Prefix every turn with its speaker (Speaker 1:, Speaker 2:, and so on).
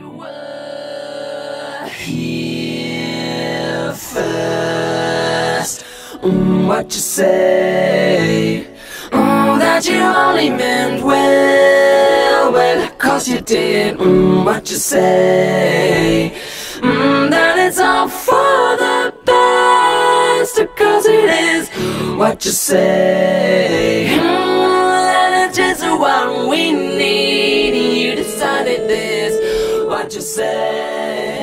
Speaker 1: you were here first. What you say? That you only meant well, well, 'cause you did. What you say? That it's all for the best, 'cause it is. What you say? That it's just what we need. You decided this. What you say?